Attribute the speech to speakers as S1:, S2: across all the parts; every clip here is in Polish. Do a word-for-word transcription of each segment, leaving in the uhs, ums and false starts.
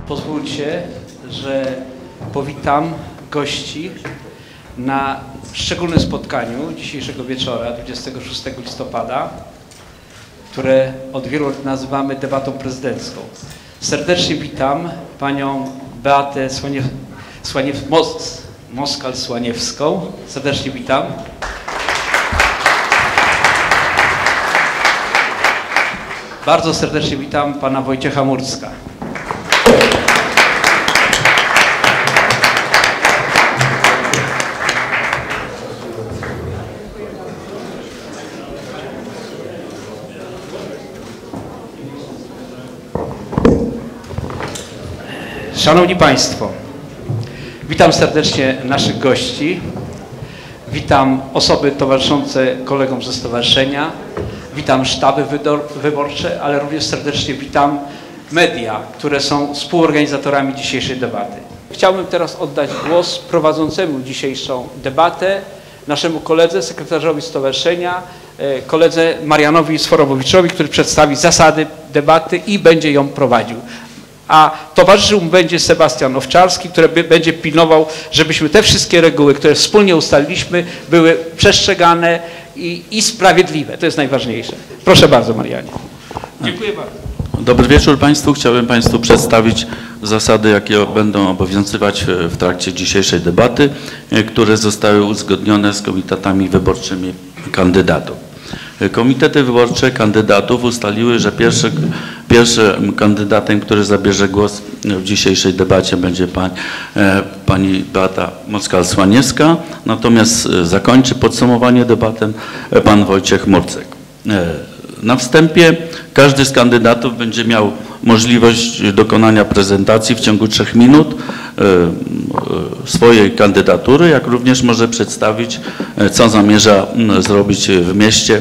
S1: Pozwólcie, że powitam gości na szczególnym spotkaniu dzisiejszego wieczora, dwudziestego szóstego listopada, które od wielu lat nazywamy debatą prezydencką. Serdecznie witam panią Beatę Słaniew, Słaniew, Mos, Moskal-Słaniewską. Serdecznie witam. Bardzo serdecznie witam pana Wojciecha Murdzka. Szanowni Państwo, witam serdecznie naszych gości, witam osoby towarzyszące kolegom ze stowarzyszenia, witam sztaby wyborcze, ale również serdecznie witam media, które są współorganizatorami dzisiejszej debaty. Chciałbym teraz oddać głos prowadzącemu dzisiejszą debatę, naszemu koledze, sekretarzowi stowarzyszenia, koledze Marianowi Sforowowiczowi, który przedstawi zasady debaty i będzie ją prowadził. A towarzyszył mu będzie Sebastian Owczarski, który będzie pilnował, żebyśmy te wszystkie reguły, które wspólnie ustaliliśmy, były przestrzegane i, i sprawiedliwe. To jest najważniejsze. Proszę bardzo, Marianie. Dziękuję bardzo.
S2: Dobry wieczór Państwu. Chciałbym Państwu przedstawić zasady, jakie będą obowiązywać w trakcie dzisiejszej debaty, które zostały uzgodnione z komitetami wyborczymi kandydatów. Komitety wyborcze kandydatów ustaliły, że pierwszy, pierwszym kandydatem, który zabierze głos w dzisiejszej debacie, będzie pań, pani Beata Moskal-Słaniewska, natomiast zakończy podsumowanie debaty pan Wojciech Murdzek. Na wstępie każdy z kandydatów będzie miał możliwość dokonania prezentacji w ciągu trzech minut swojej kandydatury, jak również może przedstawić, co zamierza zrobić w mieście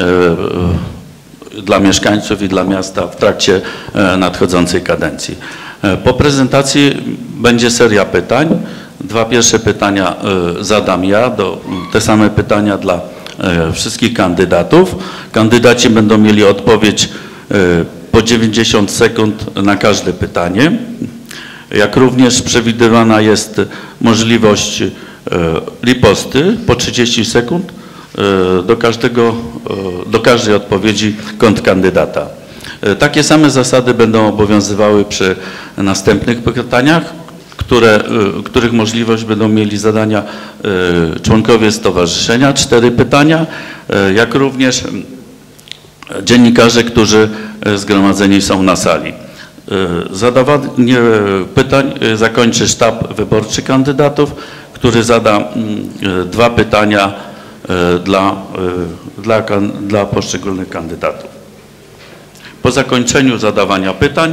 S2: dla mieszkańców i dla miasta w trakcie nadchodzącej kadencji. Po prezentacji będzie seria pytań. Dwa pierwsze pytania zadam ja, do, te same pytania dla wszystkich kandydatów. Kandydaci będą mieli odpowiedź po dziewięćdziesiąt sekund na każde pytanie. Jak również przewidywana jest możliwość riposty po trzydzieści sekund do każdego, do każdej odpowiedzi kontrkandydata. Takie same zasady będą obowiązywały przy następnych pytaniach, które, których możliwość będą mieli zadania członkowie stowarzyszenia, cztery pytania, jak również dziennikarze, którzy zgromadzeni są na sali. Zadawanie pytań zakończy sztab wyborczy kandydatów, który zada dwa pytania dla, dla, dla poszczególnych kandydatów. Po zakończeniu zadawania pytań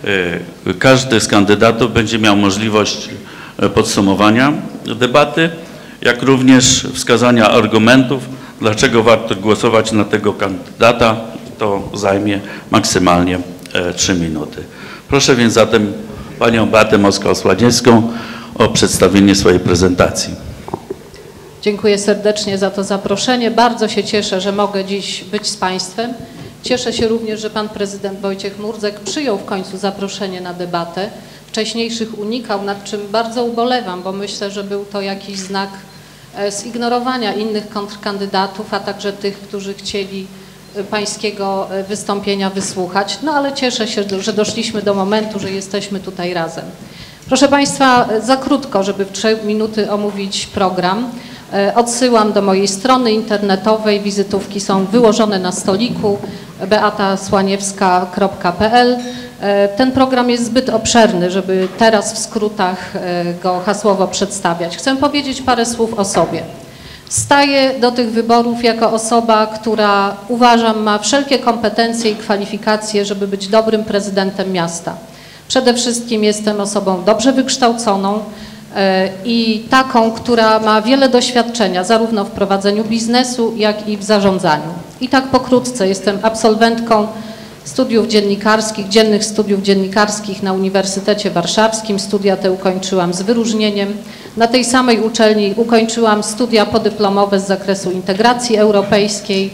S2: każdy z kandydatów będzie miał możliwość podsumowania debaty, jak również wskazania argumentów, dlaczego warto głosować na tego kandydata. To zajmie maksymalnie trzy minuty. Proszę więc zatem panią Beatę Moskal-Słaniewską o przedstawienie swojej prezentacji.
S3: Dziękuję serdecznie za to zaproszenie. Bardzo się cieszę, że mogę dziś być z Państwem. Cieszę się również, że pan prezydent Wojciech Murdzek przyjął w końcu zaproszenie na debatę. Wcześniejszych unikał, nad czym bardzo ubolewam, bo myślę, że był to jakiś znak zignorowania innych kontrkandydatów, a także tych, którzy chcieli pańskiego wystąpienia wysłuchać. No ale cieszę się, że doszliśmy do momentu, że jesteśmy tutaj razem. Proszę Państwa, za krótko, żeby w trzy minuty omówić program. Odsyłam do mojej strony internetowej, wizytówki są wyłożone na stoliku beata słaniewska kropka p l. Ten program jest zbyt obszerny, żeby teraz w skrótach go hasłowo przedstawiać. Chcę powiedzieć parę słów o sobie. Staję do tych wyborów jako osoba, która uważam ma wszelkie kompetencje i kwalifikacje, żeby być dobrym prezydentem miasta. Przede wszystkim jestem osobą dobrze wykształconą i taką, która ma wiele doświadczenia zarówno w prowadzeniu biznesu, jak i w zarządzaniu. I tak pokrótce, jestem absolwentką studiów dziennikarskich, dziennych studiów dziennikarskich na Uniwersytecie Warszawskim. Studia te ukończyłam z wyróżnieniem. Na tej samej uczelni ukończyłam studia podyplomowe z zakresu integracji europejskiej.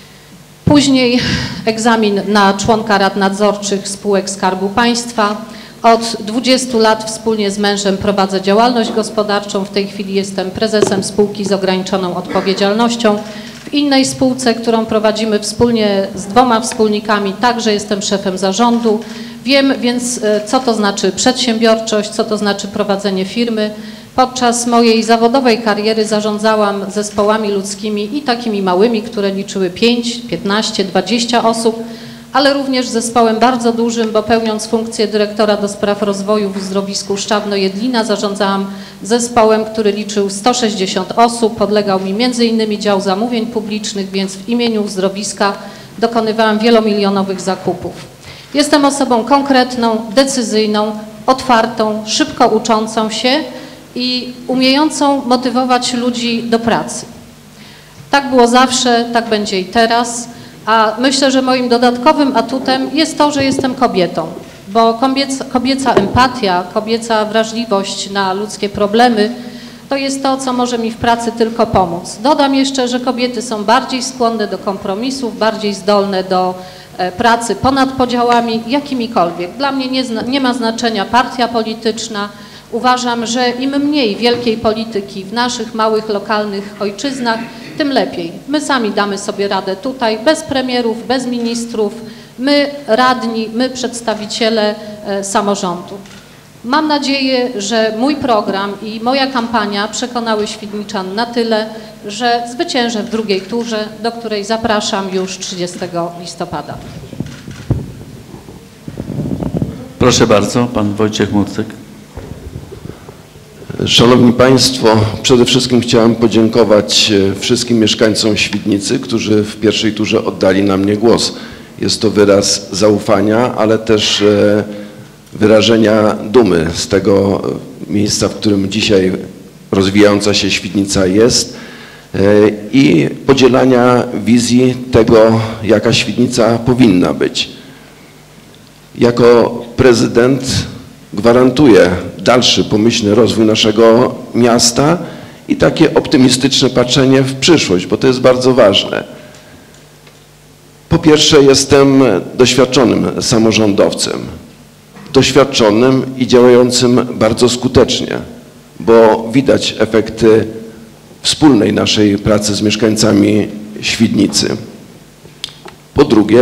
S3: Później egzamin na członka rad nadzorczych spółek Skarbu Państwa. Od dwudziestu lat wspólnie z mężem prowadzę działalność gospodarczą. W tej chwili jestem prezesem spółki z ograniczoną odpowiedzialnością. W innej spółce, którą prowadzimy wspólnie z dwoma wspólnikami, także jestem szefem zarządu. Wiem więc, co to znaczy przedsiębiorczość, co to znaczy prowadzenie firmy. Podczas mojej zawodowej kariery zarządzałam zespołami ludzkimi i takimi małymi, które liczyły pięć, piętnaście, dwadzieścia osób, ale również zespołem bardzo dużym, bo pełniąc funkcję dyrektora do spraw rozwoju w uzdrowisku Szczawno-Jedlina zarządzałam zespołem, który liczył sto sześćdziesiąt osób. Podlegał mi między innymi dział zamówień publicznych, więc w imieniu uzdrowiska dokonywałam wielomilionowych zakupów. Jestem osobą konkretną, decyzyjną, otwartą, szybko uczącą się i umiejącą motywować ludzi do pracy. Tak było zawsze, tak będzie i teraz. A myślę, że moim dodatkowym atutem jest to, że jestem kobietą, bo kobieca, kobieca empatia, kobieca wrażliwość na ludzkie problemy to jest to, co może mi w pracy tylko pomóc. Dodam jeszcze, że kobiety są bardziej skłonne do kompromisów, bardziej zdolne do e, pracy ponad podziałami, jakimikolwiek. Dla mnie nie, nie ma znaczenia partia polityczna. Uważam, że im mniej wielkiej polityki w naszych małych, lokalnych ojczyznach, tym lepiej. My sami damy sobie radę tutaj, bez premierów, bez ministrów, my radni, my przedstawiciele e, samorządu. Mam nadzieję, że mój program i moja kampania przekonały świdniczan na tyle, że zwyciężę w drugiej turze, do której zapraszam już trzydziestego listopada.
S2: Proszę bardzo, pan Wojciech Murcyk.
S4: Szanowni Państwo, przede wszystkim chciałem podziękować wszystkim mieszkańcom Świdnicy, którzy w pierwszej turze oddali na mnie głos. Jest to wyraz zaufania, ale też wyrażenia dumy z tego miejsca, w którym dzisiaj rozwijająca się Świdnica jest i podzielania wizji tego, jaka Świdnica powinna być. Jako prezydent gwarantuję dalszy pomyślny rozwój naszego miasta i takie optymistyczne patrzenie w przyszłość, bo to jest bardzo ważne. Po pierwsze, jestem doświadczonym samorządowcem, doświadczonym i działającym bardzo skutecznie, bo widać efekty wspólnej naszej pracy z mieszkańcami Świdnicy. Po drugie,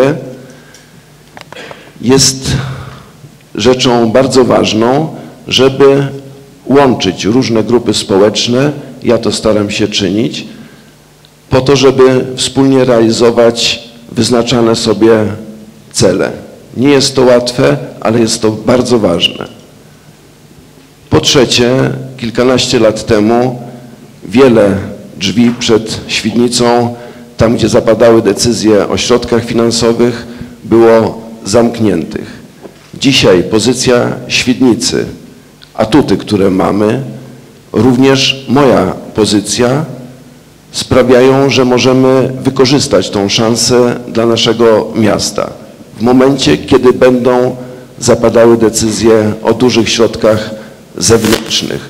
S4: jest rzeczą bardzo ważną, żeby łączyć różne grupy społeczne, ja to staram się czynić, po to, żeby wspólnie realizować wyznaczane sobie cele. Nie jest to łatwe, ale jest to bardzo ważne. Po trzecie, kilkanaście lat temu wiele drzwi przed Świdnicą, tam gdzie zapadały decyzje o środkach finansowych, było zamkniętych. Dzisiaj pozycja Świdnicy, atuty, które mamy, również moja pozycja sprawiają, że możemy wykorzystać tą szansę dla naszego miasta. W momencie, kiedy będą zapadały decyzje o dużych środkach zewnętrznych.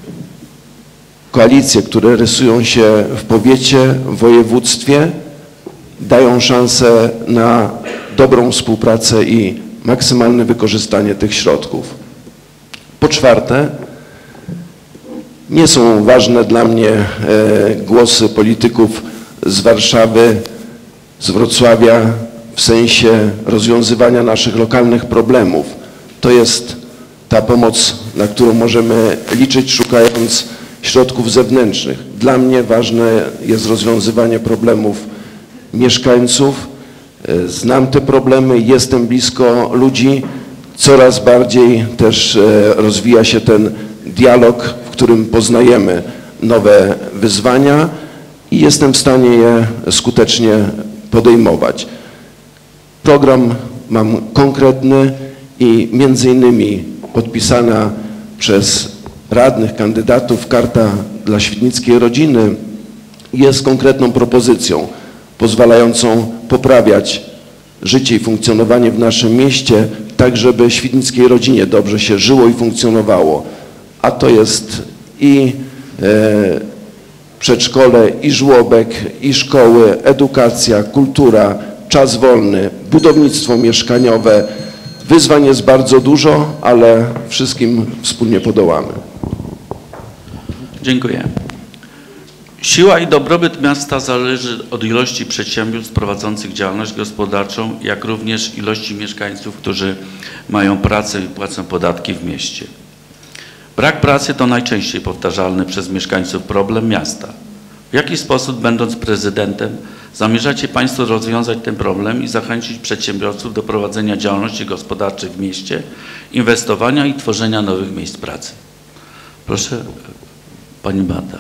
S4: Koalicje, które rysują się w powiecie, w województwie, dają szansę na dobrą współpracę i maksymalne wykorzystanie tych środków. Po czwarte, nie są ważne dla mnie e, głosy polityków z Warszawy, z Wrocławia w sensie rozwiązywania naszych lokalnych problemów. To jest ta pomoc, na którą możemy liczyć, szukając środków zewnętrznych. Dla mnie ważne jest rozwiązywanie problemów mieszkańców. Znam te problemy, jestem blisko ludzi. Coraz bardziej też rozwija się ten dialog, w którym poznajemy nowe wyzwania i jestem w stanie je skutecznie podejmować. Program mam konkretny i między innymi podpisana przez radnych, kandydatów karta dla świdnickiej rodziny jest konkretną propozycją pozwalającą poprawiać życie i funkcjonowanie w naszym mieście, tak żeby świdnickiej rodzinie dobrze się żyło i funkcjonowało. A to jest i e, przedszkole, i żłobek, i szkoły, edukacja, kultura, czas wolny, budownictwo mieszkaniowe, Wyzwań jest bardzo dużo, ale wszystkim wspólnie podołamy.
S2: Dziękuję. Siła i dobrobyt miasta zależy od ilości przedsiębiorstw prowadzących działalność gospodarczą, jak również ilości mieszkańców, którzy mają pracę i płacą podatki w mieście. Brak pracy to najczęściej powtarzalny przez mieszkańców problem miasta. W jaki sposób, będąc prezydentem, zamierzacie Państwo rozwiązać ten problem i zachęcić przedsiębiorców do prowadzenia działalności gospodarczej w mieście, inwestowania i tworzenia nowych miejsc pracy? Proszę, Pani Beata.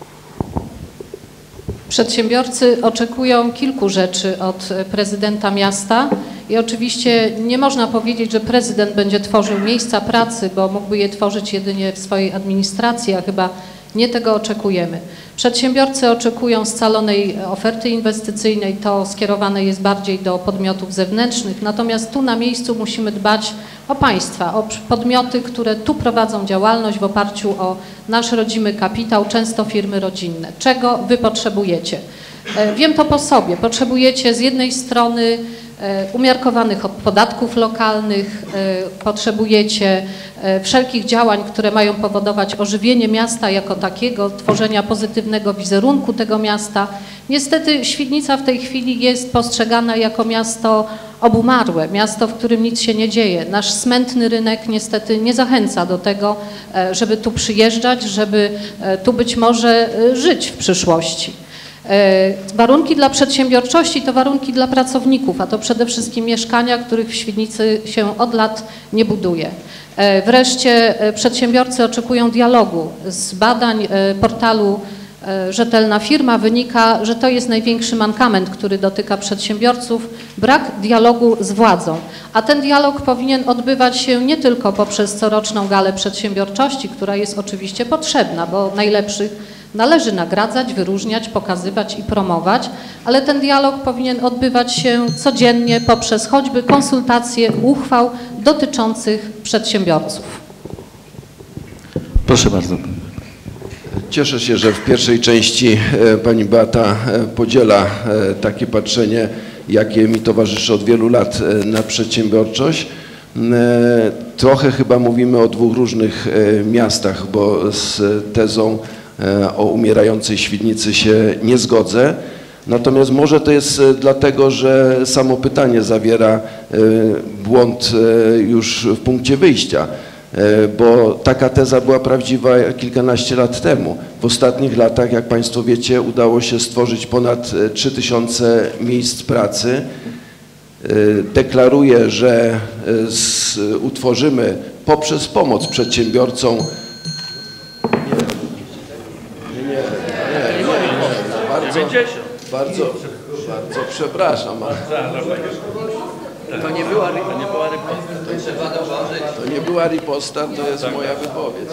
S3: Przedsiębiorcy oczekują kilku rzeczy od prezydenta miasta i oczywiście nie można powiedzieć, że prezydent będzie tworzył miejsca pracy, bo mógłby je tworzyć jedynie w swojej administracji, a chyba nie tego oczekujemy. Przedsiębiorcy oczekują scalonej oferty inwestycyjnej, to skierowane jest bardziej do podmiotów zewnętrznych, natomiast tu na miejscu musimy dbać o państwa, o podmioty, które tu prowadzą działalność w oparciu o nasz rodzimy kapitał, często firmy rodzinne. Czego Wy potrzebujecie? Wiem to po sobie. Potrzebujecie z jednej strony umiarkowanych podatków lokalnych, potrzebujecie wszelkich działań, które mają powodować ożywienie miasta jako takiego, tworzenia pozytywnego wizerunku tego miasta. Niestety Świdnica w tej chwili jest postrzegana jako miasto obumarłe, miasto, w którym nic się nie dzieje. Nasz smętny rynek niestety nie zachęca do tego, żeby tu przyjeżdżać, żeby tu być może żyć w przyszłości. Warunki dla przedsiębiorczości to warunki dla pracowników, a to przede wszystkim mieszkania, których w Świdnicy się od lat nie buduje. Wreszcie przedsiębiorcy oczekują dialogu. Z badań portalu Rzetelna Firma wynika, że to jest największy mankament, który dotyka przedsiębiorców, brak dialogu z władzą. A ten dialog powinien odbywać się nie tylko poprzez coroczną galę przedsiębiorczości, która jest oczywiście potrzebna, bo najlepszych należy nagradzać, wyróżniać, pokazywać i promować, ale ten dialog powinien odbywać się codziennie poprzez choćby konsultacje uchwał dotyczących przedsiębiorców.
S2: Proszę bardzo.
S4: Cieszę się, że w pierwszej części Pani Beata podziela takie patrzenie, jakie mi towarzyszy od wielu lat na przedsiębiorczość. Trochę chyba mówimy o dwóch różnych miastach, bo z tezą o umierającej Świdnicy się nie zgodzę. Natomiast może to jest dlatego, że samo pytanie zawiera błąd już w punkcie wyjścia, bo taka teza była prawdziwa kilkanaście lat temu. W ostatnich latach, jak Państwo wiecie, udało się stworzyć ponad trzy tysiące miejsc pracy. Deklaruję, że utworzymy poprzez pomoc przedsiębiorcom Bardzo, bardzo przepraszam, ale to nie była riposta. To nie była riposta, to jest moja wypowiedź.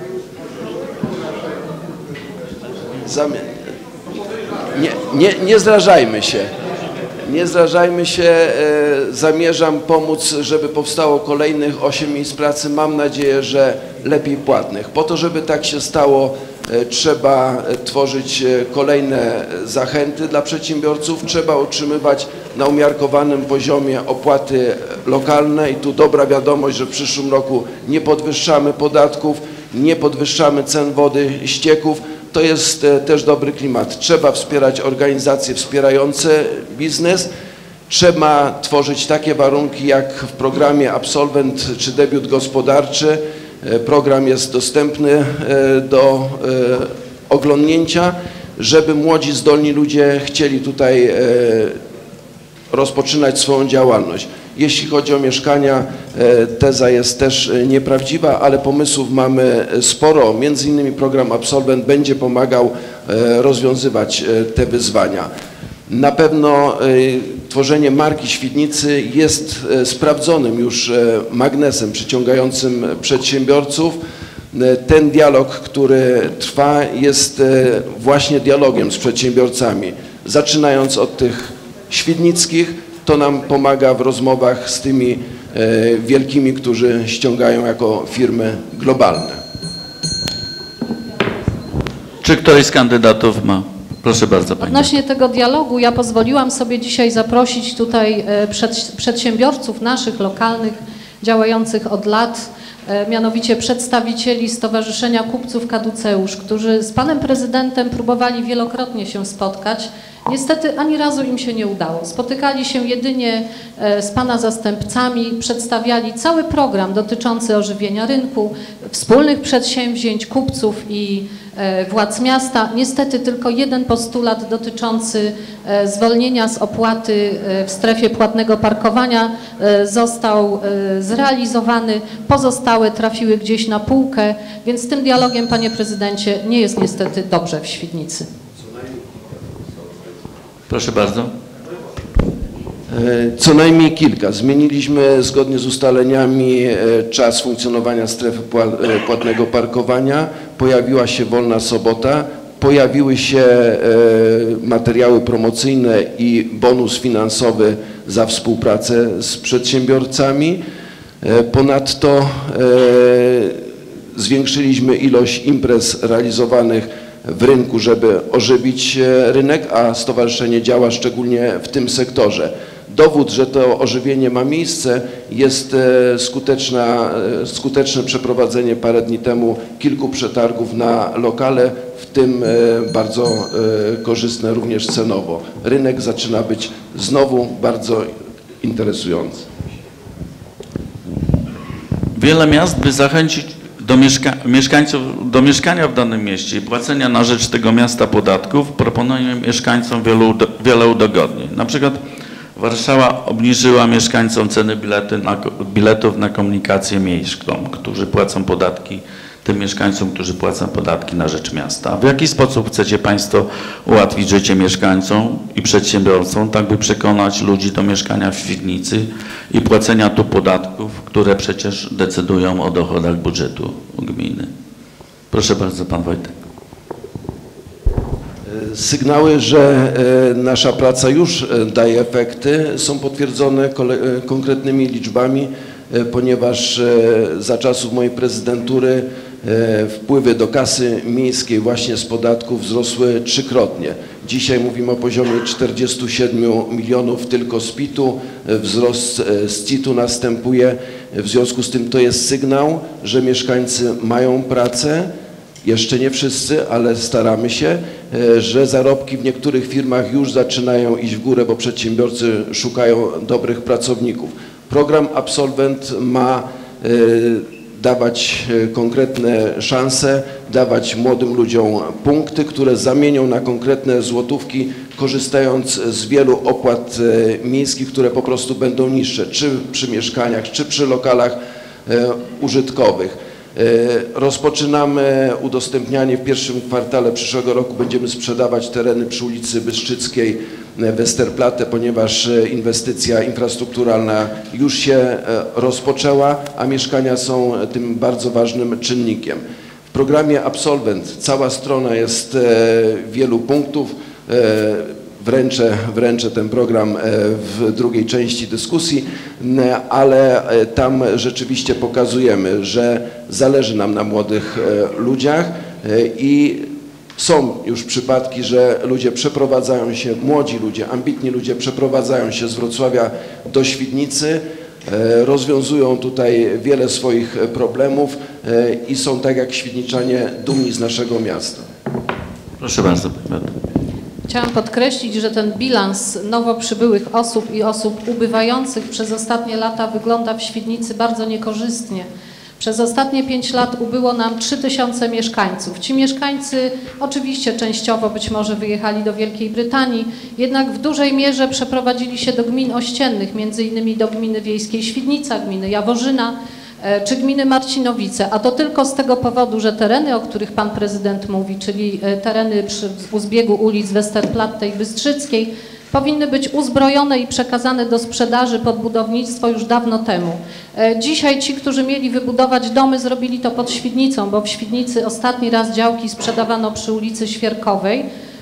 S4: Zamię... Nie, nie, nie zrażajmy się. Nie zrażajmy się. Zamierzam pomóc, żeby powstało kolejnych osiem miejsc pracy. Mam nadzieję, że lepiej płatnych. Po to, żeby tak się stało, trzeba tworzyć kolejne zachęty dla przedsiębiorców, trzeba utrzymywać na umiarkowanym poziomie opłaty lokalne i tu dobra wiadomość, że w przyszłym roku nie podwyższamy podatków, nie podwyższamy cen wody, ścieków. To jest też dobry klimat. Trzeba wspierać organizacje wspierające biznes, trzeba tworzyć takie warunki jak w programie Absolwent czy Debiut Gospodarczy. Program jest dostępny do oglądnięcia, żeby młodzi, zdolni ludzie chcieli tutaj rozpoczynać swoją działalność. Jeśli chodzi o mieszkania, teza jest też nieprawdziwa, ale pomysłów mamy sporo. Między innymi program Absolwent będzie pomagał rozwiązywać te wyzwania. Na pewno tworzenie marki Świdnicy jest sprawdzonym już magnesem przyciągającym przedsiębiorców. Ten dialog, który trwa, jest właśnie dialogiem z przedsiębiorcami. Zaczynając od tych świdnickich, to nam pomaga w rozmowach z tymi wielkimi, którzy ściągają jako firmy globalne.
S2: Czy któryś z kandydatów ma? Proszę bardzo, Pani.
S3: Odnośnie tego dialogu ja pozwoliłam sobie dzisiaj zaprosić tutaj przed, przedsiębiorców naszych lokalnych działających od lat, mianowicie przedstawicieli Stowarzyszenia Kupców Kaduceusz, którzy z panem prezydentem próbowali wielokrotnie się spotkać. Niestety ani razu im się nie udało. Spotykali się jedynie z pana zastępcami, przedstawiali cały program dotyczący ożywienia rynku, wspólnych przedsięwzięć kupców i władz miasta. Niestety tylko jeden postulat dotyczący zwolnienia z opłaty w strefie płatnego parkowania został zrealizowany. Pozostałe trafiły gdzieś na półkę, więc z tym dialogiem, panie prezydencie, nie jest niestety dobrze w Świdnicy.
S2: Proszę bardzo.
S4: Co najmniej kilka. Zmieniliśmy zgodnie z ustaleniami czas funkcjonowania strefy płatnego parkowania. Pojawiła się wolna sobota, pojawiły się materiały promocyjne i bonus finansowy za współpracę z przedsiębiorcami. Ponadto zwiększyliśmy ilość imprez realizowanych w rynku, żeby ożywić rynek, a stowarzyszenie działa szczególnie w tym sektorze. Dowód, że to ożywienie ma miejsce, jest skuteczna, skuteczne przeprowadzenie parę dni temu kilku przetargów na lokale, w tym bardzo korzystne również cenowo. Rynek zaczyna być znowu bardzo interesujący.
S2: Wiele miast, by zachęcić do mieszka mieszkańców do mieszkania w danym mieście i płacenia na rzecz tego miasta podatków, proponują mieszkańcom wielu, wiele udogodnień. Na przykład Warszawa obniżyła mieszkańcom ceny bilety na, biletów na komunikację miejską, którzy płacą podatki, tym mieszkańcom, którzy płacą podatki na rzecz miasta. W jaki sposób chcecie Państwo ułatwić życie mieszkańcom i przedsiębiorcom, tak by przekonać ludzi do mieszkania w Świdnicy i płacenia tu podatków, które przecież decydują o dochodach budżetu gminy? Proszę bardzo, pan Wojtek.
S4: Sygnały, że nasza praca już daje efekty, są potwierdzone konkretnymi liczbami, ponieważ za czasów mojej prezydentury wpływy do kasy miejskiej właśnie z podatków wzrosły trzykrotnie. Dzisiaj mówimy o poziomie czterdziestu siedmiu milionów tylko z P I T-u, wzrost z C I T-u następuje. W związku z tym to jest sygnał, że mieszkańcy mają pracę. Jeszcze nie wszyscy, ale staramy się, że zarobki w niektórych firmach już zaczynają iść w górę, bo przedsiębiorcy szukają dobrych pracowników. Program Absolwent ma dawać konkretne szanse, dawać młodym ludziom punkty, które zamienią na konkretne złotówki, korzystając z wielu opłat miejskich, które po prostu będą niższe, czy przy mieszkaniach, czy przy lokalach użytkowych. Rozpoczynamy udostępnianie w pierwszym kwartale przyszłego roku. Będziemy sprzedawać tereny przy ulicy Bystrzyckiej, Westerplatte, ponieważ inwestycja infrastrukturalna już się rozpoczęła, a mieszkania są tym bardzo ważnym czynnikiem. W programie Absolwent cała strona jest wielu punktów. Wręczę, wręczę ten program w drugiej części dyskusji, ale tam rzeczywiście pokazujemy, że zależy nam na młodych ludziach i są już przypadki, że ludzie przeprowadzają się, młodzi ludzie, ambitni ludzie przeprowadzają się z Wrocławia do Świdnicy, rozwiązują tutaj wiele swoich problemów i są tak jak świdniczanie dumni z naszego miasta.
S2: Proszę bardzo.
S3: Chciałam podkreślić, że ten bilans nowo przybyłych osób i osób ubywających przez ostatnie lata wygląda w Świdnicy bardzo niekorzystnie. Przez ostatnie pięć lat ubyło nam trzy tysiące mieszkańców. Ci mieszkańcy oczywiście częściowo być może wyjechali do Wielkiej Brytanii, jednak w dużej mierze przeprowadzili się do gmin ościennych, między innymi do gminy wiejskiej Świdnica, gminy Jaworzyna czy gminy Marcinowice, a to tylko z tego powodu, że tereny, o których pan prezydent mówi, czyli tereny przy, u zbiegu ulic Westerplatte i Bystrzyckiej, powinny być uzbrojone i przekazane do sprzedaży pod budownictwo już dawno temu. Dzisiaj ci, którzy mieli wybudować domy, zrobili to pod Świdnicą, bo w Świdnicy ostatni raz działki sprzedawano przy ulicy Świerkowej.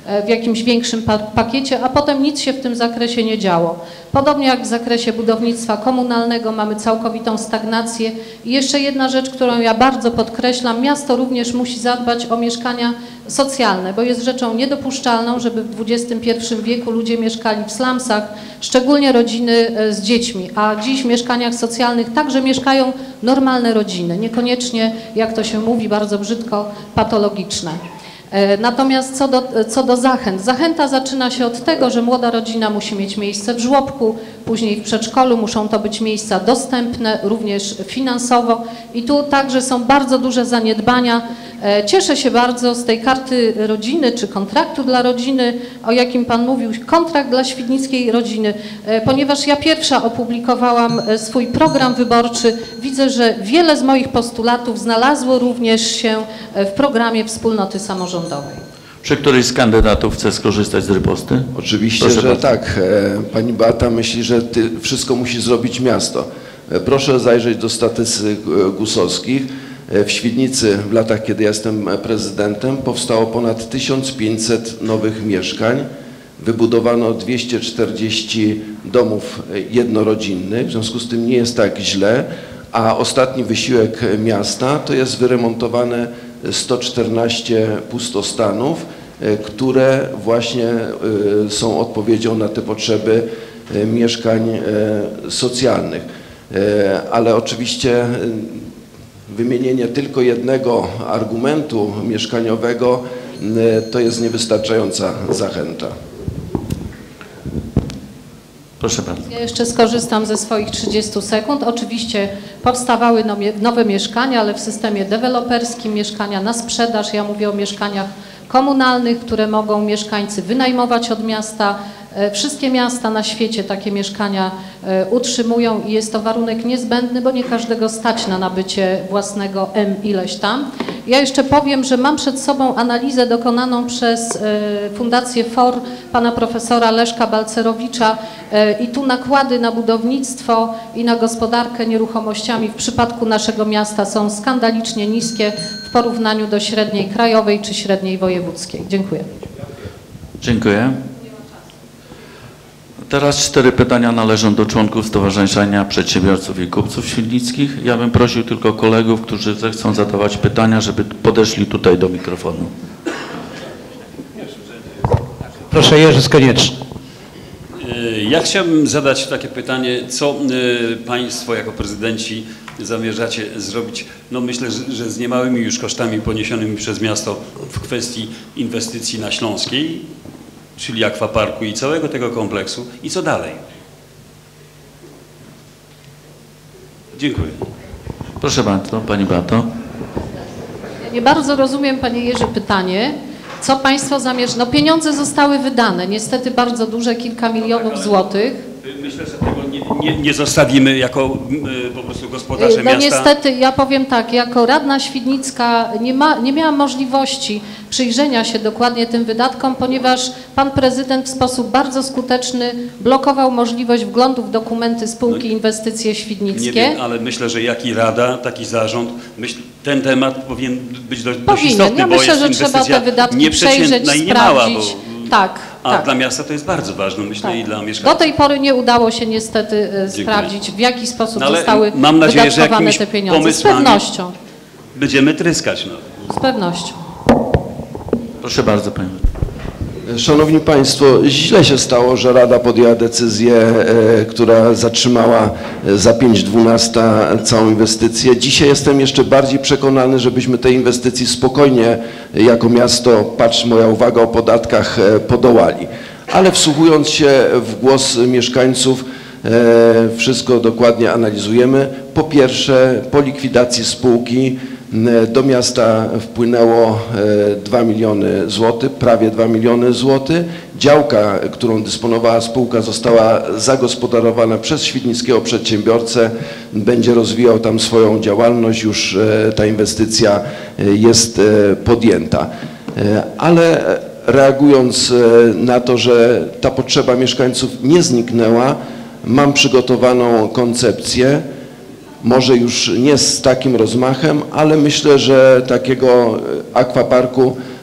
S3: w jakimś większym pa pakiecie, a potem nic się w tym zakresie nie działo. Podobnie jak w zakresie budownictwa komunalnego mamy całkowitą stagnację. I jeszcze jedna rzecz, którą ja bardzo podkreślam, miasto również musi zadbać o mieszkania socjalne, bo jest rzeczą niedopuszczalną, żeby w dwudziestym pierwszym wieku ludzie mieszkali w slumsach, szczególnie rodziny z dziećmi, a dziś w mieszkaniach socjalnych także mieszkają normalne rodziny, niekoniecznie, jak to się mówi bardzo brzydko, patologiczne. Natomiast co do, co do zachęt. Zachęta zaczyna się od tego, że młoda rodzina musi mieć miejsce w żłobku, później w przedszkolu, muszą to być miejsca dostępne, również finansowo i tu także są bardzo duże zaniedbania. Cieszę się bardzo z tej karty rodziny, czy kontraktu dla rodziny, o jakim Pan mówił, kontrakt dla świdnickiej rodziny, ponieważ ja pierwsza opublikowałam swój program wyborczy. Widzę, że wiele z moich postulatów znalazło również się w programie Wspólnoty Samorządowej.
S2: Czy któryś z kandydatów chce skorzystać z riposty?
S4: Oczywiście,
S2: Proszę
S4: że
S2: bardzo.
S4: tak. Pani Beata myśli, że ty, wszystko musi zrobić miasto. Proszę zajrzeć do statystyk gusowskich. W Świdnicy w latach, kiedy jestem prezydentem, powstało ponad tysiąc pięćset nowych mieszkań. Wybudowano dwieście czterdzieści domów jednorodzinnych, w związku z tym nie jest tak źle, a ostatni wysiłek miasta to jest wyremontowane sto czternaście pustostanów, które właśnie są odpowiedzią na te potrzeby mieszkań socjalnych. Ale oczywiście wymienienie tylko jednego argumentu mieszkaniowego to jest niewystarczająca zachęta.
S2: Proszę bardzo.
S3: Ja jeszcze skorzystam ze swoich trzydziestu sekund. Oczywiście powstawały nowe mieszkania, ale w systemie deweloperskim mieszkania na sprzedaż. Ja mówię o mieszkaniach komunalnych, które mogą mieszkańcy wynajmować od miasta. Wszystkie miasta na świecie takie mieszkania utrzymują i jest to warunek niezbędny, bo nie każdego stać na nabycie własnego M ileś tam. Ja jeszcze powiem, że mam przed sobą analizę dokonaną przez Fundację F O R pana profesora Leszka Balcerowicza i tu nakłady na budownictwo i na gospodarkę nieruchomościami w przypadku naszego miasta są skandalicznie niskie w porównaniu do średniej krajowej czy średniej wojewódzkiej. Dziękuję.
S2: Dziękuję. Teraz cztery pytania należą do członków Stowarzyszenia Przedsiębiorców i Kupców Świdnickich. Ja bym prosił tylko kolegów, którzy zechcą zadawać pytania, żeby podeszli tutaj do mikrofonu.
S1: Proszę, Jerzy Konieczny.
S5: Ja chciałbym zadać takie pytanie, co Państwo jako prezydenci zamierzacie zrobić, no myślę, że z niemałymi już kosztami poniesionymi przez miasto w kwestii inwestycji na Śląskiej, czyli akwaparku i całego tego kompleksu i co dalej? Dziękuję.
S2: Proszę bardzo, Pani Beato.
S3: Ja nie bardzo rozumiem, Panie Jerzy, pytanie. Co Państwo zamierzają? No pieniądze zostały wydane, niestety bardzo duże, kilka milionów złotych.
S5: Myślę, że tego nie, nie, nie zostawimy jako y, po prostu gospodarze
S3: No
S5: miasta.
S3: niestety, ja powiem tak, jako radna świdnicka nie, ma, nie miałam możliwości przyjrzenia się dokładnie tym wydatkom, ponieważ pan prezydent w sposób bardzo skuteczny blokował możliwość wglądu w dokumenty spółki
S5: No,
S3: Inwestycje Świdnickie.
S5: Nie wiem, ale myślę, że jak i rada, taki zarząd, myśl, ten temat powinien być dość, dość
S3: Powinien.
S5: istotny,
S3: Ja
S5: bo
S3: myślę,
S5: jest
S3: że trzeba te
S5: inwestycja
S3: wydatki przejrzeć,
S5: nieprzeciętna i nie mała,
S3: sprawdzić.
S5: bo,
S3: Tak,
S5: a
S3: tak.
S5: dla miasta to jest bardzo ważne, myślę,
S3: Tak.
S5: i dla
S3: Do
S5: mieszkańców.
S3: tej pory nie udało się niestety e, sprawdzić, w jaki sposób
S5: No ale
S3: zostały
S5: mam nadzieję, że
S3: wydatkowane
S5: jakimiś
S3: te pieniądze. Z
S5: pomysłami
S3: pewnością,
S5: Będziemy tryskać. No.
S3: z pewnością.
S2: Proszę bardzo, Pani.
S4: Szanowni Państwo, źle się stało, że Rada podjęła decyzję, e, która zatrzymała e, za pięć dwunasta całą inwestycję. Dzisiaj jestem jeszcze bardziej przekonany, żebyśmy tej inwestycji spokojnie e, jako miasto, patrz moja uwaga o podatkach, e, podołali. Ale wsłuchując się w głos mieszkańców, e, wszystko dokładnie analizujemy. Po pierwsze, po likwidacji spółki do miasta wpłynęło dwa miliony złotych, prawie dwa miliony złotych. Działka, którą dysponowała spółka, została zagospodarowana przez świdnickiego przedsiębiorcę. Będzie rozwijał tam swoją działalność, już ta inwestycja jest podjęta. Ale reagując na to, że ta potrzeba mieszkańców nie zniknęła, mam przygotowaną koncepcję. Może już nie z takim rozmachem, ale myślę, że takiego akwaparku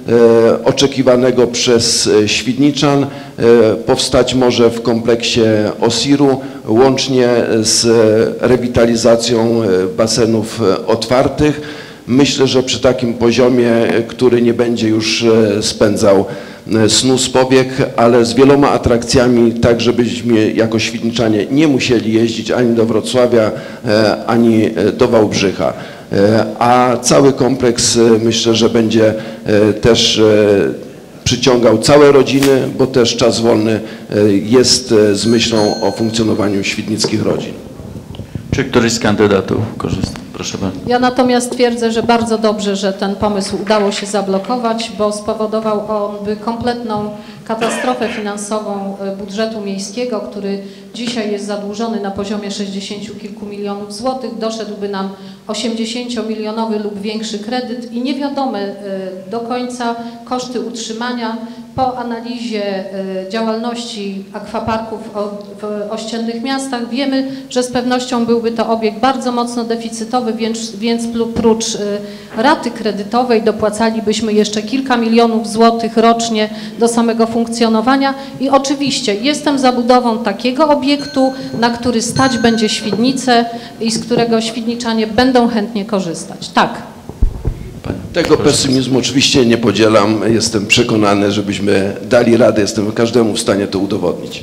S4: oczekiwanego przez Świdniczan powstać może w kompleksie Osiru, łącznie z rewitalizacją basenów otwartych. Myślę, że przy takim poziomie, który nie będzie już spędzał snu z powiek, ale z wieloma atrakcjami, tak żebyśmy jako Świdniczanie nie musieli jeździć ani do Wrocławia, ani do Wałbrzycha. A cały kompleks myślę, że będzie też przyciągał całe rodziny, bo też czas wolny jest z myślą o funkcjonowaniu świdnickich rodzin.
S2: Czy któryś z kandydatów korzysta? Proszę bardzo.
S3: Ja natomiast twierdzę, że bardzo dobrze, że ten pomysł udało się zablokować, bo spowodował on by kompletną katastrofę finansową budżetu miejskiego, który dzisiaj jest zadłużony na poziomie sześćdziesięciu kilku milionów złotych. Doszedłby nam osiemdziesięciomilionowy lub większy kredyt i niewiadome do końca koszty utrzymania. Po analizie działalności akwaparków w ościennych miastach wiemy, że z pewnością byłby to obiekt bardzo mocno deficytowy, więc, więc prócz raty kredytowej dopłacalibyśmy jeszcze kilka milionów złotych rocznie do samego funkcjonowania i oczywiście jestem za budową takiego obiektu, na który stać będzie Świdnicę i z którego Świdniczanie będą chętnie korzystać. Tak.
S4: Tego pesymizmu oczywiście nie podzielam. Jestem przekonany, żebyśmy dali radę. Jestem każdemu w stanie to udowodnić.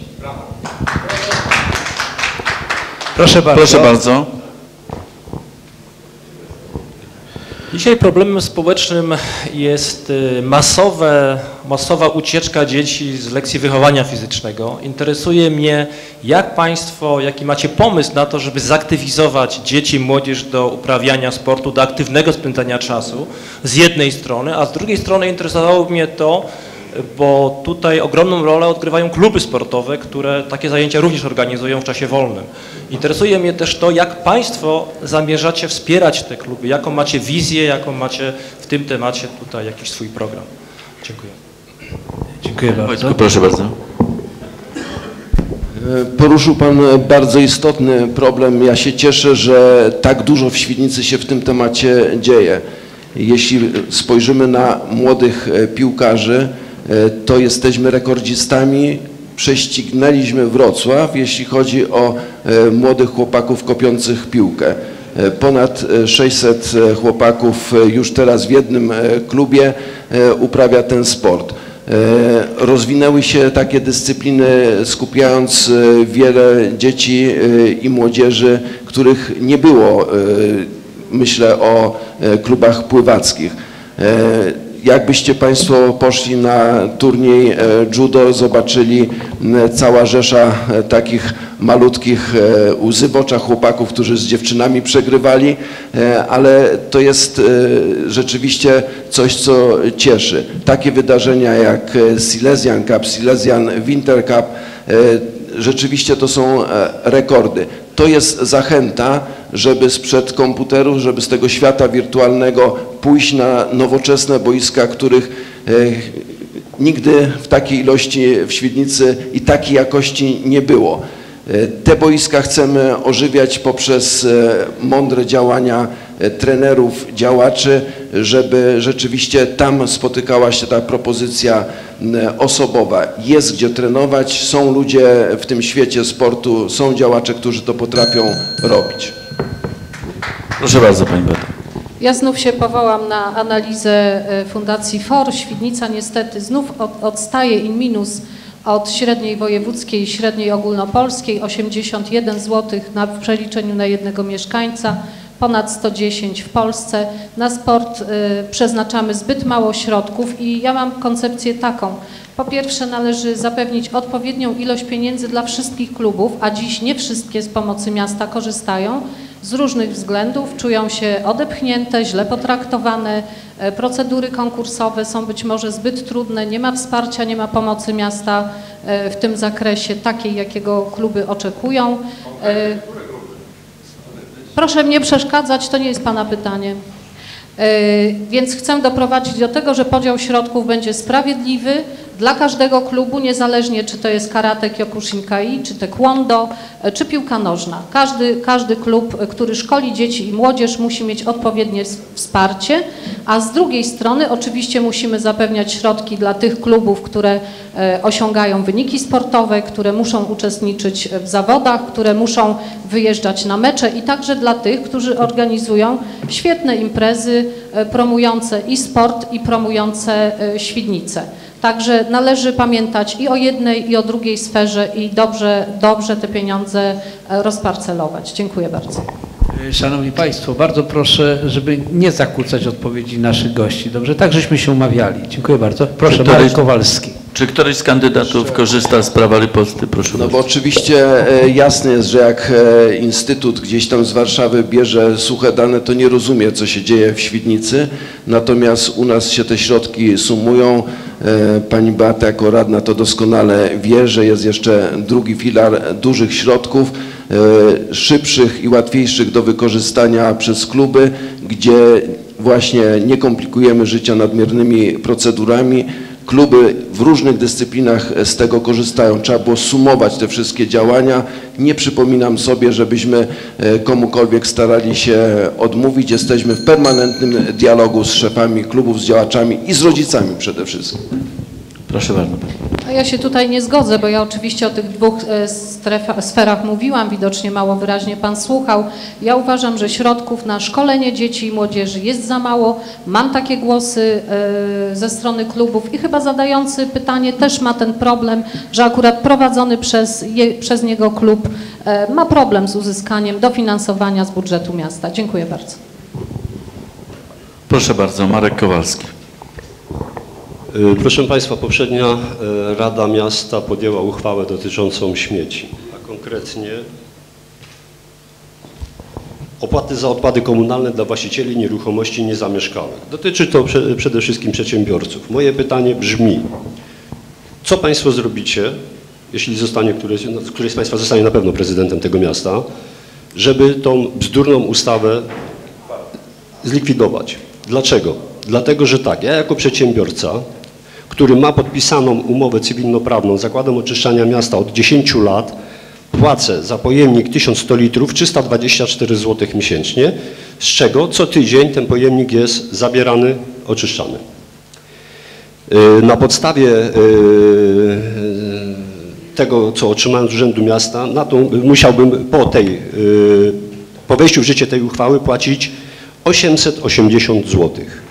S1: Proszę bardzo.
S2: Proszę bardzo.
S6: Dzisiaj problemem społecznym jest masowe, masowa ucieczka dzieci z lekcji wychowania fizycznego. Interesuje mnie, jak Państwo, jaki macie pomysł na to, żeby zaktywizować dzieci i młodzież do uprawiania sportu, do aktywnego spędzania czasu z jednej strony, a z drugiej strony interesowało mnie to, bo tutaj ogromną rolę odgrywają kluby sportowe, które takie zajęcia również organizują w czasie wolnym. Interesuje mnie też to, jak Państwo zamierzacie wspierać te kluby, jaką macie wizję, jaką macie w tym temacie tutaj jakiś swój program. Dziękuję.
S1: Dziękuję bardzo.
S2: Wojtku, proszę bardzo.
S4: Poruszył Pan bardzo istotny problem. Ja się cieszę, że tak dużo w Świdnicy się w tym temacie dzieje. Jeśli spojrzymy na młodych piłkarzy, to jesteśmy rekordzistami. Prześcignęliśmy Wrocław, jeśli chodzi o młodych chłopaków kopiących piłkę. Ponad sześćset chłopaków już teraz w jednym klubie uprawia ten sport. Rozwinęły się takie dyscypliny, skupiając wiele dzieci i młodzieży, których nie było, myślę o klubach pływackich. Jakbyście Państwo poszli na turniej judo, zobaczyli cała rzesza takich malutkich łzy w oczach chłopaków, którzy z dziewczynami przegrywali, ale to jest rzeczywiście coś, co cieszy. Takie wydarzenia jak Silesian Cup, Silesian Winter Cup, rzeczywiście to są rekordy. To jest zachęta, żeby sprzed komputerów, żeby z tego świata wirtualnego pójść na nowoczesne boiska, których e, nigdy w takiej ilości w Świdnicy i takiej jakości nie było. E, te boiska chcemy ożywiać poprzez e, mądre działania e, trenerów, działaczy, żeby rzeczywiście tam spotykała się ta propozycja e, osobowa. Jest gdzie trenować, są ludzie w tym świecie sportu, są działacze, którzy to potrafią robić.
S2: Proszę bardzo, Pani Beato.
S3: Ja znów się powołam na analizę Fundacji F O R. Świdnica niestety znów od, odstaje in minus od średniej wojewódzkiej i średniej ogólnopolskiej, osiemdziesiąt jeden złotych na, w przeliczeniu na jednego mieszkańca, ponad sto dziesięć w Polsce. Na sport y, przeznaczamy zbyt mało środków i ja mam koncepcję taką. Po pierwsze należy zapewnić odpowiednią ilość pieniędzy dla wszystkich klubów, a dziś nie wszystkie z pomocy miasta korzystają. Z różnych względów czują się odepchnięte, źle potraktowane, procedury konkursowe są być może zbyt trudne, nie ma wsparcia, nie ma pomocy miasta w tym zakresie takiej, jakiego kluby oczekują. Proszę mnie przeszkadzać, to nie jest Pana pytanie. Więc chcę doprowadzić do tego, że podział środków będzie sprawiedliwy Dla każdego klubu, niezależnie czy to jest karate Kyokushinkai, czy taekwondo, czy piłka nożna. Każdy, każdy klub, który szkoli dzieci i młodzież, musi mieć odpowiednie wsparcie, a z drugiej strony oczywiście musimy zapewniać środki dla tych klubów, które osiągają wyniki sportowe, które muszą uczestniczyć w zawodach, które muszą wyjeżdżać na mecze i także dla tych, którzy organizują świetne imprezy promujące i sport, i promujące Świdnicę. Także należy pamiętać i o jednej, i o drugiej sferze i dobrze, dobrze te pieniądze rozparcelować. Dziękuję bardzo.
S1: Szanowni Państwo, bardzo proszę, żeby nie zakłócać odpowiedzi naszych gości. Dobrze, tak żeśmy się umawiali. Dziękuję bardzo. Proszę,
S2: Czy któryś,
S1: Marek Kowalski.
S2: Czy któryś z kandydatów korzysta z prawa riposty? Proszę
S4: No
S2: bardzo.
S4: bo oczywiście e, jasne jest, że jak e, Instytut gdzieś tam z Warszawy bierze suche dane, to nie rozumie, co się dzieje w Świdnicy. Natomiast u nas się te środki sumują. E, Pani Beata jako radna to doskonale wie, że jest jeszcze drugi filar dużych środków, e, szybszych i łatwiejszych do wykorzystania przez kluby, gdzie właśnie nie komplikujemy życia nadmiernymi procedurami. Kluby w różnych dyscyplinach z tego korzystają. Trzeba było sumować te wszystkie działania. Nie przypominam sobie, żebyśmy komukolwiek starali się odmówić. Jesteśmy w permanentnym dialogu z szefami klubów, z działaczami i z rodzicami przede wszystkim.
S2: Proszę bardzo.
S3: A ja się tutaj nie zgodzę, bo ja oczywiście o tych dwóch strefa, sferach mówiłam, widocznie mało wyraźnie Pan słuchał. Ja uważam, że środków na szkolenie dzieci i młodzieży jest za mało. Mam takie głosy ze strony klubów i chyba zadający pytanie też ma ten problem, że akurat prowadzony przez, je, przez niego klub ma problem z uzyskaniem dofinansowania z budżetu miasta. Dziękuję bardzo.
S2: Proszę bardzo, Marek Kowalski.
S7: Proszę Państwa, poprzednia Rada Miasta podjęła uchwałę dotyczącą śmieci, a konkretnie opłaty za odpady komunalne dla właścicieli nieruchomości niezamieszkałych. Dotyczy to przede wszystkim przedsiębiorców. Moje pytanie brzmi, co Państwo zrobicie, jeśli zostanie któryś, no, któryś z Państwa zostanie na pewno prezydentem tego miasta, żeby tą bzdurną ustawę zlikwidować. Dlaczego? Dlatego, że tak, ja jako przedsiębiorca, który ma podpisaną umowę cywilnoprawną z Zakładem Oczyszczania Miasta od dziesięciu lat, płacę za pojemnik tysiąc sto litrów trzysta dwadzieścia cztery złote miesięcznie, z czego co tydzień ten pojemnik jest zabierany, oczyszczany. Na podstawie tego, co otrzymałem z Urzędu Miasta, na tą musiałbym po, tej, po wejściu w życie tej uchwały płacić osiemset osiemdziesiąt złotych.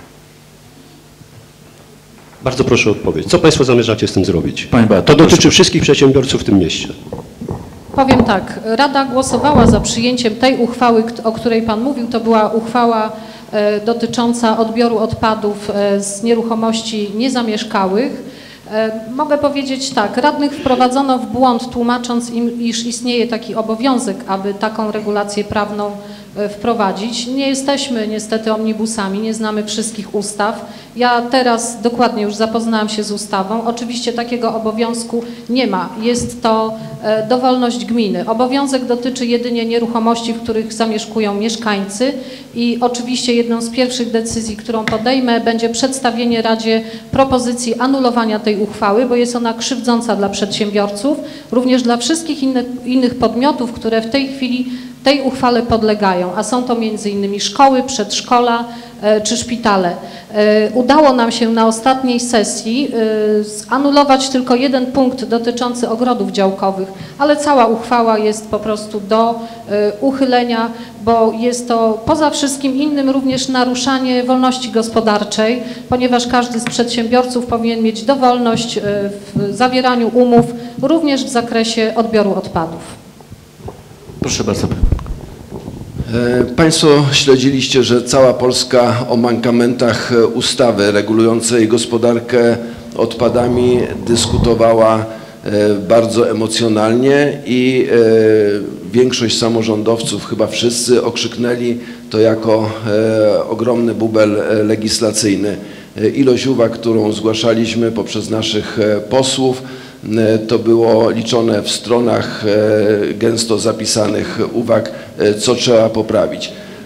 S7: Bardzo proszę o odpowiedź. Co Państwo zamierzacie z tym zrobić?
S2: Pani Beato,
S7: To dotyczy
S2: proszę.
S7: wszystkich przedsiębiorców w tym mieście.
S3: Powiem tak, Rada głosowała za przyjęciem tej uchwały, o której Pan mówił. To była uchwała e, dotycząca odbioru odpadów e, z nieruchomości niezamieszkałych. E, mogę powiedzieć tak, radnych wprowadzono w błąd, tłumacząc im, iż istnieje taki obowiązek, aby taką regulację prawną e, wprowadzić. Nie jesteśmy niestety omnibusami, nie znamy wszystkich ustaw. Ja teraz dokładnie już zapoznałam się z ustawą. Oczywiście takiego obowiązku nie ma. Jest to e, dowolność gminy. Obowiązek dotyczy jedynie nieruchomości, w których zamieszkują mieszkańcy i oczywiście jedną z pierwszych decyzji, którą podejmę, będzie przedstawienie Radzie propozycji anulowania tej uchwały, bo jest ona krzywdząca dla przedsiębiorców, również dla wszystkich innych, innych podmiotów, które w tej chwili tej uchwale podlegają, a są to między innymi szkoły, przedszkola e, czy szpitale. E, udało nam się na ostatniej sesji e, zanulować tylko jeden punkt dotyczący ogrodów działkowych, ale cała uchwała jest po prostu do e, uchylenia, bo jest to poza wszystkim innym również naruszanie wolności gospodarczej, ponieważ każdy z przedsiębiorców powinien mieć dowolność e, w zawieraniu umów, również w zakresie odbioru odpadów.
S2: Proszę bardzo.
S4: Państwo śledziliście, że cała Polska o mankamentach ustawy regulującej gospodarkę odpadami dyskutowała bardzo emocjonalnie i większość samorządowców, chyba wszyscy, okrzyknęli to jako ogromny bubel legislacyjny. Ilość uwag, którą zgłaszaliśmy poprzez naszych posłów, to było liczone w stronach gęsto zapisanych uwag, co trzeba poprawić.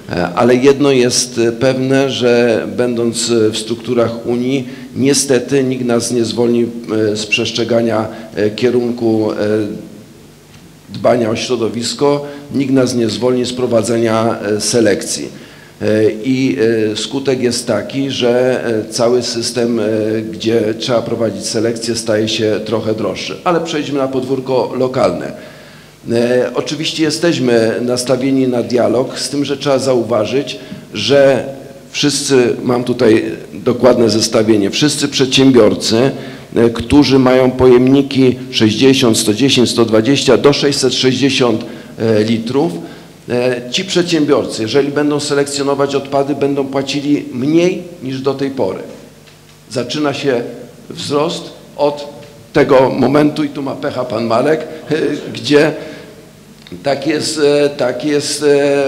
S4: Ale jedno jest pewne, że będąc w strukturach Unii, niestety nikt nas nie zwolni z przestrzegania kierunku dbania o środowisko, nikt nas nie zwolni z prowadzenia selekcji. I skutek jest taki, że cały system, gdzie trzeba prowadzić selekcję, staje się trochę droższy. Ale przejdźmy na podwórko lokalne. Oczywiście jesteśmy nastawieni na dialog, z tym, że trzeba zauważyć, że wszyscy, mam tutaj dokładne zestawienie, wszyscy przedsiębiorcy, którzy mają pojemniki sześćdziesiąt, sto dziesięć, sto dwadzieścia do sześćset sześćdziesiąt litrów, ci przedsiębiorcy, jeżeli będą selekcjonować odpady, będą płacili mniej niż do tej pory. Zaczyna się wzrost od tego momentu, i tu ma pecha pan Marek, gdzie tak jest, tak jest,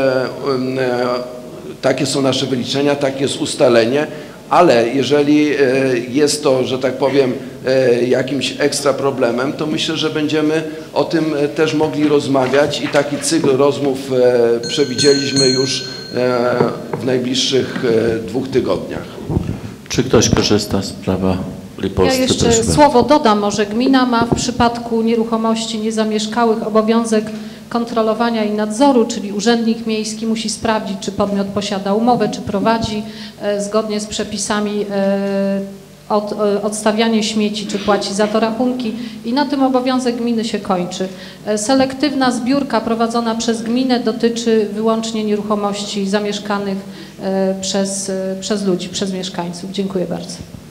S4: takie są nasze wyliczenia, takie jest ustalenie, ale jeżeli jest to, że tak powiem, jakimś ekstra problemem, to myślę, że będziemy o tym też mogli rozmawiać i taki cykl rozmów przewidzieliśmy już w najbliższych dwóch tygodniach.
S2: Czy ktoś korzysta z prawa Lipolscy?
S3: Ja jeszcze słowo dodam, może gmina ma w przypadku nieruchomości niezamieszkałych obowiązek kontrolowania i nadzoru, czyli urzędnik miejski musi sprawdzić, czy podmiot posiada umowę, czy prowadzi e, zgodnie z przepisami e, od, e, odstawianie śmieci, czy płaci za to rachunki i na tym obowiązek gminy się kończy. E, selektywna zbiórka prowadzona przez gminę dotyczy wyłącznie nieruchomości zamieszkanych e, przez, e, przez ludzi, przez mieszkańców. Dziękuję bardzo.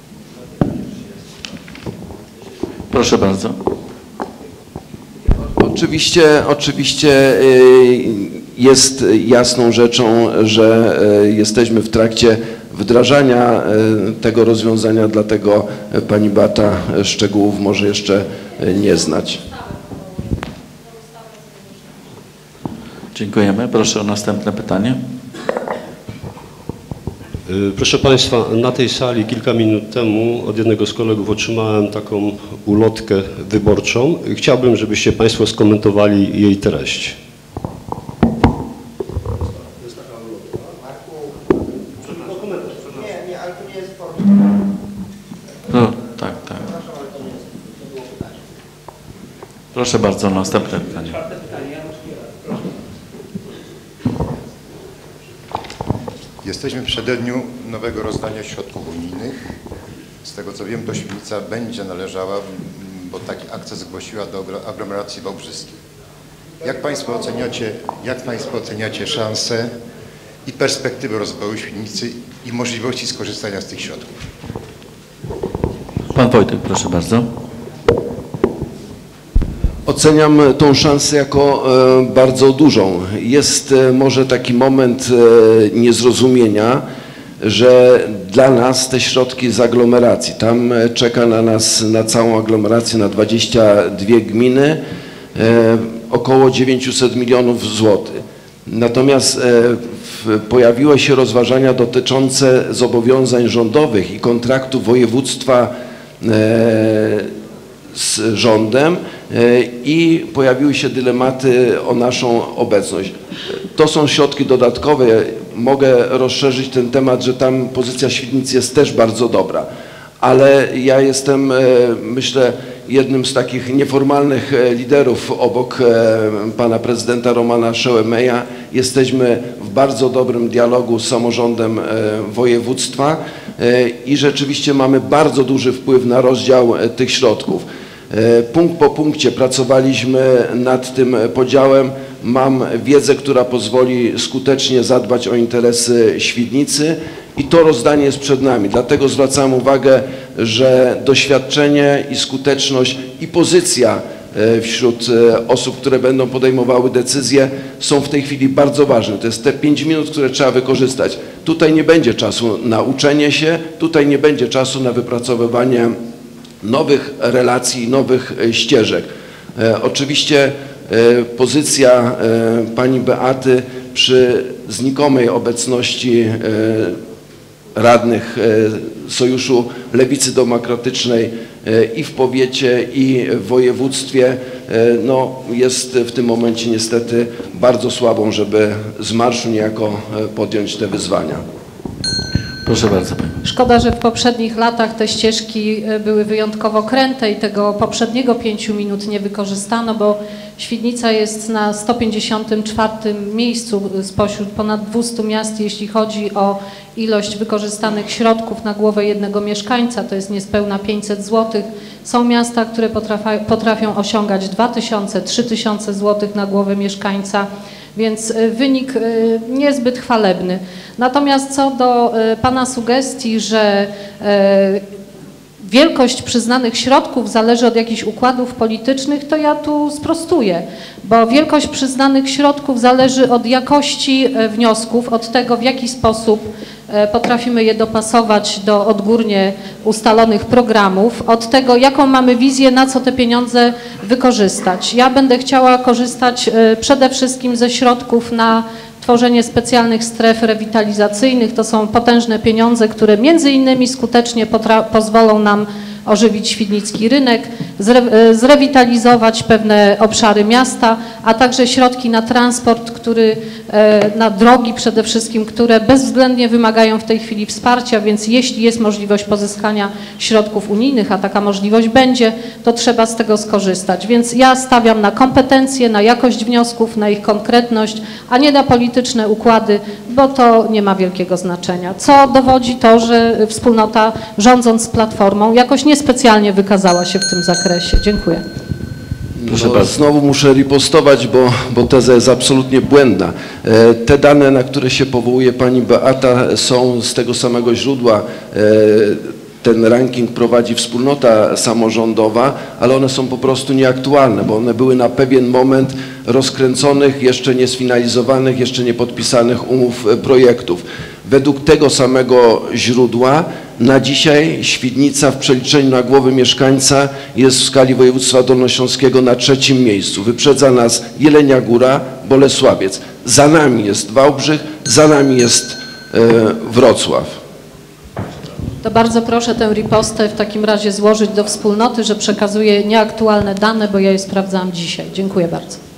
S2: Proszę bardzo.
S4: Oczywiście, oczywiście jest jasną rzeczą, że jesteśmy w trakcie wdrażania tego rozwiązania, dlatego pani Beata szczegółów może jeszcze nie znać.
S2: Dziękujemy. Proszę o następne pytanie.
S7: Proszę Państwa, na tej sali kilka minut temu od jednego z kolegów otrzymałem taką ulotkę wyborczą. Chciałbym, żebyście Państwo skomentowali jej treść.
S8: Nie, nie, ale to nie jest forma.
S2: No, tak, tak. Proszę bardzo, następne pytanie.
S9: Jesteśmy w przededniu nowego rozdania środków unijnych. Z tego co wiem, to Świdnica będzie należała, bo taki akces zgłosiła do aglomeracji wałbrzyskiej. Jak Państwo oceniacie, jak Państwo oceniacie szanse i perspektywy rozwoju Świdnicy i możliwości skorzystania z tych środków?
S2: Pan Wojtek, proszę bardzo.
S4: Oceniam tą szansę jako bardzo dużą. Jest może taki moment niezrozumienia, że dla nas te środki z aglomeracji, tam czeka na nas, na całą aglomerację, na dwadzieścia dwie gminy, około dziewięćset milionów złotych. Natomiast pojawiły się rozważania dotyczące zobowiązań rządowych i kontraktu województwa z rządem i pojawiły się dylematy o naszą obecność. To są środki dodatkowe. Mogę rozszerzyć ten temat, że tam pozycja Świdnicy jest też bardzo dobra, ale ja jestem, myślę, jednym z takich nieformalnych liderów obok pana prezydenta Romana Szełemeja. Jesteśmy w bardzo dobrym dialogu z samorządem województwa i rzeczywiście mamy bardzo duży wpływ na rozdział tych środków. Punkt po punkcie pracowaliśmy nad tym podziałem. Mam wiedzę, która pozwoli skutecznie zadbać o interesy Świdnicy i to rozdanie jest przed nami. Dlatego zwracam uwagę, że doświadczenie i skuteczność i pozycja wśród osób, które będą podejmowały decyzje, są w tej chwili bardzo ważne. To jest te pięć minut, które trzeba wykorzystać. Tutaj nie będzie czasu na uczenie się, tutaj nie będzie czasu na wypracowywanie nowych relacji, nowych ścieżek. E, oczywiście e, pozycja e, pani Beaty przy znikomej obecności e, radnych e, Sojuszu Lewicy Demokratycznej e, i w powiecie, i w województwie no, jest w tym momencie niestety bardzo słabą, żeby z marszu niejako podjąć te wyzwania.
S2: Proszę bardzo. Pani.
S3: Szkoda, że w poprzednich latach te ścieżki były wyjątkowo kręte i tego poprzedniego pięciu minut nie wykorzystano, bo Świdnica jest na sto pięćdziesiątym czwartym miejscu spośród ponad dwustu miast, jeśli chodzi o ilość wykorzystanych środków na głowę jednego mieszkańca, to jest niespełna pięćset złotych. Są miasta, które potrafią, potrafią osiągać dwa tysiące, trzy tysiące złotych na głowę mieszkańca, więc wynik niezbyt chwalebny. Natomiast co do Pana sugestii, że wielkość przyznanych środków zależy od jakichś układów politycznych, to ja tu sprostuję, bo wielkość przyznanych środków zależy od jakości wniosków, od tego, w jaki sposób potrafimy je dopasować do odgórnie ustalonych programów, od tego, jaką mamy wizję, na co te pieniądze wykorzystać. Ja będę chciała korzystać przede wszystkim ze środków na tworzenie specjalnych stref rewitalizacyjnych. To są potężne pieniądze, które między innymi skutecznie pozwolą nam ożywić świdnicki rynek, zre zrewitalizować pewne obszary miasta, a także środki na transport, który, na drogi przede wszystkim, które bezwzględnie wymagają w tej chwili wsparcia, więc jeśli jest możliwość pozyskania środków unijnych, a taka możliwość będzie, to trzeba z tego skorzystać. Więc ja stawiam na kompetencje, na jakość wniosków, na ich konkretność, a nie na polityczne układy, bo to nie ma wielkiego znaczenia. Co dowodzi to, że wspólnota rządząc Platformą jakoś niespecjalnie wykazała się w tym zakresie. Dziękuję.
S4: Proszę no, znowu muszę ripostować, bo, bo teza jest absolutnie błędna. E, te dane, na które się powołuje pani Beata, są z tego samego źródła. E, ten ranking prowadzi wspólnota samorządowa, ale one są po prostu nieaktualne, bo one były na pewien moment rozkręconych, jeszcze nie sfinalizowanych, jeszcze nie podpisanych umów projektów. Według tego samego źródła na dzisiaj Świdnica w przeliczeniu na głowę mieszkańca jest w skali województwa dolnośląskiego na trzecim miejscu. Wyprzedza nas Jelenia Góra, Bolesławiec. Za nami jest Wałbrzych, za nami jest e, Wrocław.
S3: To bardzo proszę tę ripostę w takim razie złożyć do wspólnoty, że przekazuje nieaktualne dane, bo ja je sprawdzałam dzisiaj. Dziękuję bardzo.